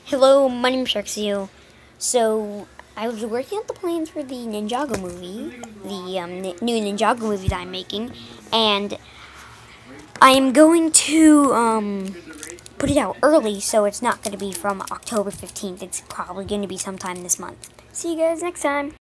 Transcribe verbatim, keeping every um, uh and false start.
Hello, my name is Sharksio. So, I was working on the plans for the Ninjago movie, the um, n- new Ninjago movie that I'm making, and I am going to um, put it out early, so it's not going to be from October fifteenth. It's probably going to be sometime this month. See you guys next time.